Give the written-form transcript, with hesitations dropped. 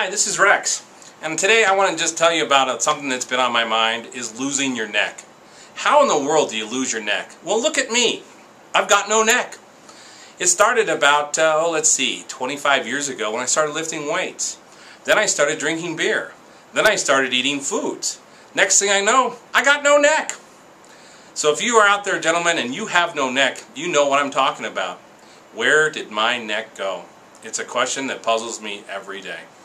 Hi, this is Rex, and today I want to just tell you about something that's been on my mind, is losing your neck. How in the world do you lose your neck? Well, look at me. I've got no neck. It started about, 25 years ago when I started lifting weights. Then I started drinking beer. Then I started eating foods. Next thing I know, I got no neck. So if you are out there, gentlemen, and you have no neck, you know what I'm talking about. Where did my neck go? It's a question that puzzles me every day.